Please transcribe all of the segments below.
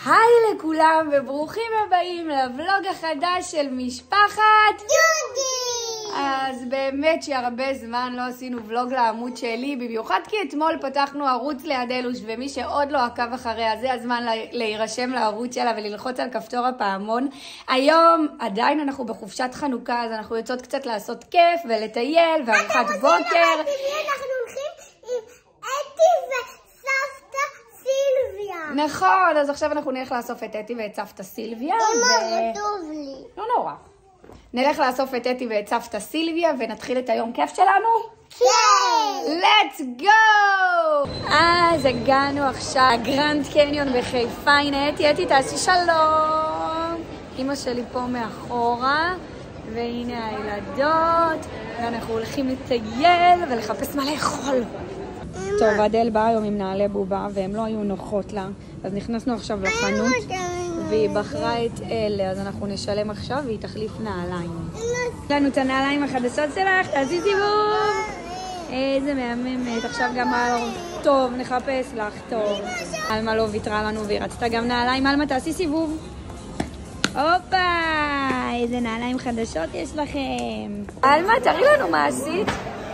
היי לכולם וברוכים הבאים לבלוג החדש של משפחת דודי. אז באמת שהרבה זמן לא עשינו ולוג לעמוד שלי, במיוחד כי אתמול פתחנו ערוץ לידלוש, ומי שעוד לא עקב אחריה זה הזמן להירשם לערוץ שלה וללחוץ על כפתור הפעמון. היום עדיין אנחנו בחופשת חנוכה, אז אנחנו יוצאות קצת לעשות כיף ולטייל וארוחת בוקר. אנחנו הולכים עם אתי וסבתא סילביה. נכון, אז עכשיו אנחנו נלך לאסוף את אתי ואת סבתא סילביה. אמא, טוב לי. לא נורא. נלך לאסוף את אתי ואת סבתא סילביה ונתחיל את היום כיף שלנו? כן! let's go! אז הגענו עכשיו לגרנד קניון בחיפה. הנה אתי, תעשי שלום. אמא שלי פה מאחורה, והנה הילדות, ואנחנו הולכים לטייל ולחפש מה לאכול. טוב, אדל באה היום עם נעלי בובה והם לא היו נוחות לה, אז נכנסנו עכשיו לחנות והיא בחרה את אלה, אז אנחנו נשלם עכשיו והיא תחליף נעליים. יש לנו את הנעליים החדשות שלך, תעשי סיבוב. איזה מהממת, עכשיו גם אלמה. טוב, נחפש לך, טוב. אלמה לא ויתרה לנו והיא רצתה גם נעליים. אלמה, תעשי סיבוב. הופה, איזה נעליים חדשות יש לכם. אלמה, תראי לנו מה עשית.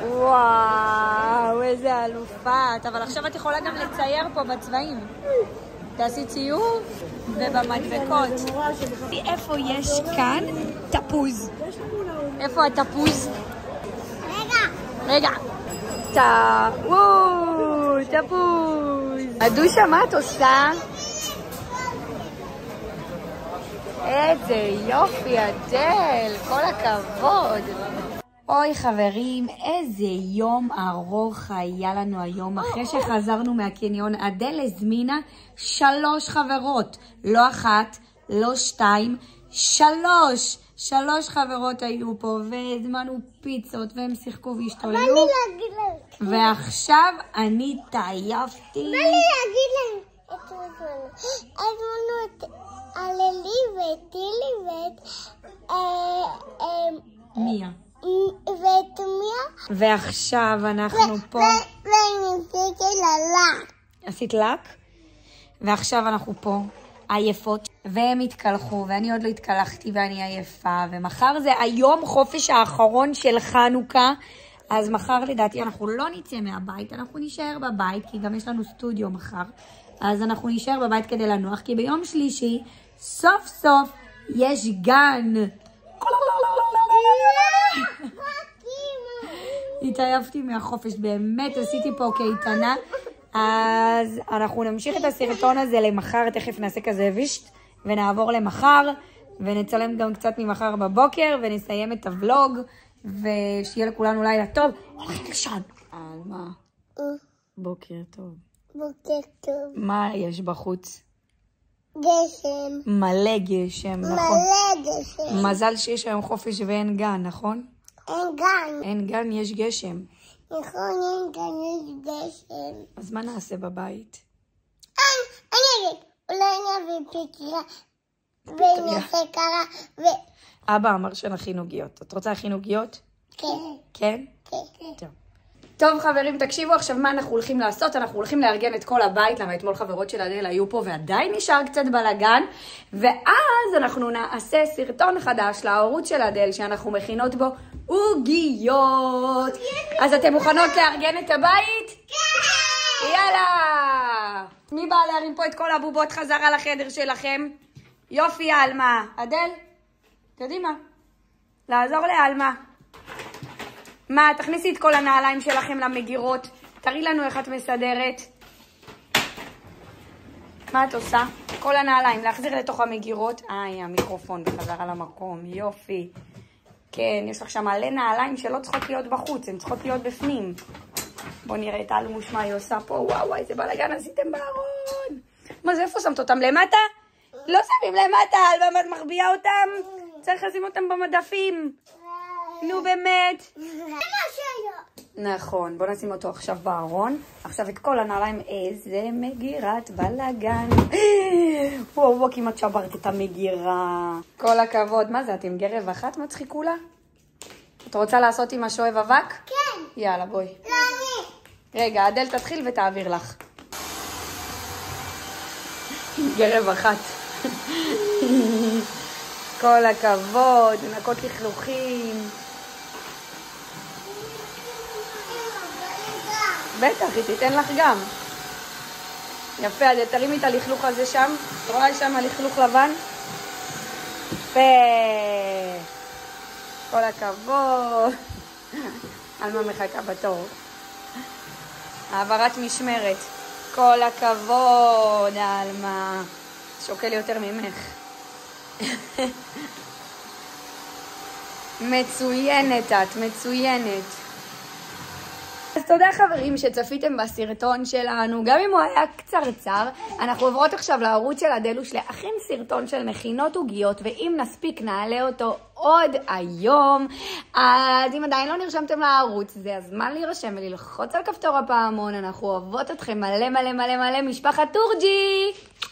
וואו, איזה אלופה. אבל עכשיו את יכולה גם לצייר פה בצבעים. תעשי ציור ובמדבקות. איפה יש כאן תפוז? איפה התפוז? רגע. תפוז. הדושה, מה את עושה? איזה יופי, אדל. כל הכבוד. אוי חברים, איזה יום ארוך היה לנו היום. אחרי שחזרנו מהקניון, אדל הזמינה 3 חברות. לא 1, לא 2, 3. 3 חברות היו פה, והזמנו פיצות, והם שיחקו והשתוללו. ועכשיו אני טייפתי. מה לי להגיד להם? הזמנו את אללי ואת טילי ואת מיה. ואת מיה. ועכשיו אנחנו פה. ואני עשיתי ללק. עשית לק? ועכשיו אנחנו פה, עייפות, והם התקלחו, ואני עוד לא התקלחתי ואני עייפה, ומחר זה היום חופש האחרון של חנוכה, אז מחר לדעתי אנחנו לא נצא מהבית, אנחנו נשאר בבית, כי גם יש לנו סטודיו מחר, אז אנחנו נשאר בבית כדי לנוח, כי ביום שלישי סוף סוף יש גן. התעייפתי מהחופש, באמת עשיתי פה קייטנה, אז אנחנו נמשיך את הסרטון הזה למחר, תכף נעשה כזה וישט, ונעבור למחר, ונצלם גם קצת ממחר בבוקר, ונסיים את הוולוג, ושיהיה לכולנו לילה טוב. הולכים לשן. אלמה, בוקר טוב. בוקר טוב. מה יש בחוץ? גשם. מלא גשם, נכון. מלא גשם. מזל שיש היום חופש ואין גן, נכון? אין גן. אין גן, יש גשם. נכון, אין גן, יש גשם. אז מה נעשה בבית? אני אגיד, אולי נביא פטריה, ונעשה קרה, אבא אמר שנכין עוגיות. את רוצה להכין עוגיות? כן. כן? כן. טוב. טוב חברים, תקשיבו עכשיו מה אנחנו הולכים לעשות. אנחנו הולכים לארגן את כל הבית, למה אתמול חברות של אדל היו פה ועדיין נשאר קצת בלגן, ואז אנחנו נעשה סרטון חדש לערוץ של אדל שאנחנו מכינות בו עוגיות. אז אתם מוכנות לארגן את הבית? כן! יאללה! מי בא להרים פה את כל הבובות חזרה לחדר שלכם? יופי, אלמה. אדל? קדימה. לעזור לאלמה. מה, תכניסי את כל הנעליים שלכם למגירות. תראי לנו איך את מסדרת. מה את עושה? כל הנעליים, להחזיר לתוך המגירות. המיקרופון בחזרה למקום. יופי. כן, יש לך שם מלא נעליים שלא צריכות להיות בחוץ, הן צריכות להיות בפנים. בואו נראה את אלמוש מה היא עושה פה. וואו, איזה בלגן עשיתם בארון. מה זה, איפה שמת אותם? למטה? לא שמים למטה, אלמה, את מחביאה אותם. צריך לשים אותם במדפים. נו באמת. נכון, בוא נשים אותו עכשיו בארון. עכשיו את כל הנעליים, איזה מגירת בלגן. וואו, כמעט שברת את המגירה. כל הכבוד. מה זה, את עם גרב אחת מצחיקולה? את רוצה לעשות עם השואב אבק? כן. יאללה, בואי. לא, אני. רגע, אדל תתחיל ותעביר לך. גרב אחת. כל הכבוד, לנקות לכלוכים. בטח, היא תיתן לך גם. יפה, אז תרימי את הלכלוך הזה שם. את רואה שם הלכלוך לבן? יפה. כל הכבוד. אלמה מחכה בתור. העברת משמרת. כל הכבוד, אלמה. שוקל יותר ממך. מצוינת את, מצוינת. אז תודה חברים שצפיתם בסרטון שלנו, גם אם הוא היה קצרצר. אנחנו עוברות עכשיו לערוץ של הדלוש להכין סרטון של מכינות עוגיות, ואם נספיק נעלה אותו עוד היום. אז אם עדיין לא נרשמתם לערוץ, זה הזמן להירשם וללחוץ על כפתור הפעמון. אנחנו אוהבות אתכם מלא מלא מלא מלא, משפחת תורג'י.